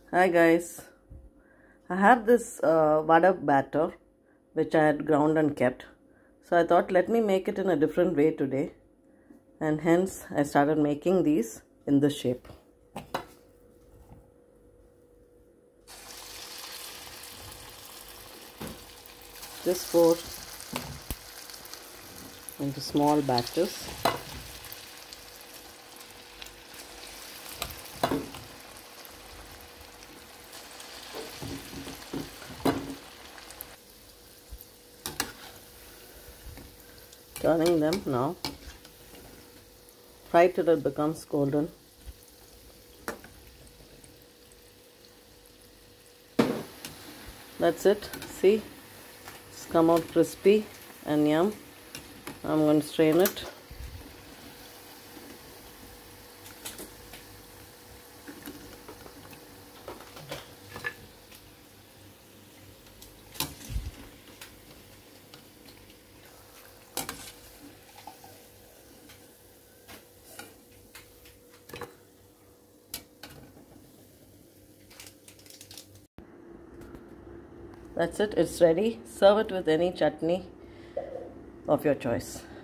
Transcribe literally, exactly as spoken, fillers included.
Hi guys, I have this uh, vada batter which I had ground and kept. So I thought let me make it in a different way today, and hence I started making these in this shape. Just pour into small batches. Turning them now. Fry till it becomes golden. That's it. See, it's come out crispy and yum. I'm going to strain it. That's it, it's ready. Serve it with any chutney of your choice.